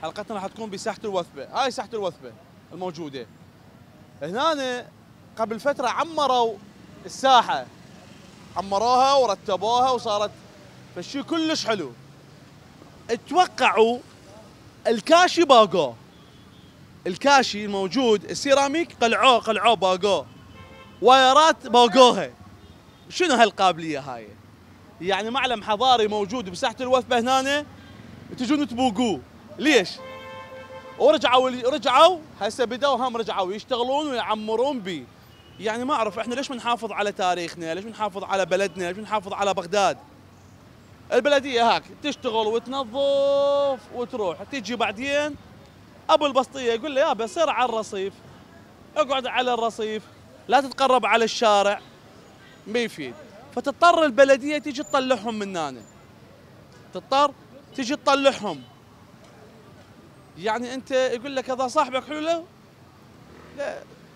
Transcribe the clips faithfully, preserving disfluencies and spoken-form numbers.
حلقتنا راح تكون بساحة الوثبة، هاي ساحة الوثبة الموجودة. هنا قبل فترة عمروا الساحة، عمروها ورتبوها وصارت فالشي كلش حلو. اتوقعوا الكاشي باقوه، الكاشي الموجود السيراميك قلعوه قلعوه باقوه، وايرات باقوها. شنو هالقابلية هاي؟ يعني معلم حضاري موجود بساحة الوثبة هنا تجون تبوقوه، ليش؟ ورجعوا رجعوا هسه بدوا هم رجعوا يشتغلون ويعمرون بيه. يعني ما اعرف احنا ليش بنحافظ على تاريخنا؟ ليش بنحافظ على بلدنا؟ ليش بنحافظ على بغداد؟ البلديه هاك تشتغل وتنظف وتروح، تيجي بعدين ابو البسطيه يقول له يابا سر على الرصيف، اقعد على الرصيف، لا تتقرب على الشارع، ما يفيد. فتضطر البلديه تيجي تطلعهم من هنا، تضطر تيجي تطلعهم. يعني انت يقول لك هذا صاحبك حلو له؟ لا.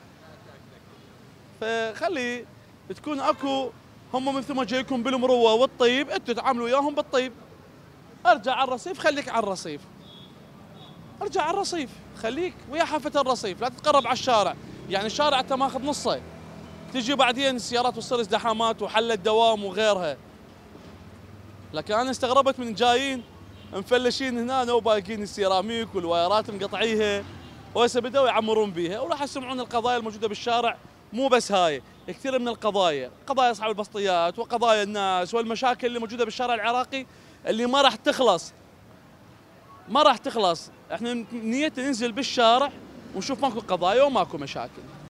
فخلي تكون اكو، هم مثل ما جايكم بالمروه والطيب انتم تعاملوا وياهم بالطيب. ارجع على الرصيف، خليك على الرصيف. ارجع على الرصيف، خليك ويا حافه الرصيف، لا تتقرب على الشارع. يعني الشارع انت ماخذ نصه، تجي بعدين السيارات وتصير ازدحامات وحل دوام وغيرها. لكن انا استغربت من جايين مفلشين هنا وباقين السيراميك والوايرات مقطعيها، وهسه بدأوا يعمرون بيها وراح يسمعون القضايا الموجوده بالشارع. مو بس هاي، كثير من القضايا، قضايا اصحاب البسطيات وقضايا الناس والمشاكل اللي موجوده بالشارع العراقي اللي ما راح تخلص. ما راح تخلص، احنا نيتنا ننزل بالشارع ونشوف ماكو قضايا وماكو مشاكل.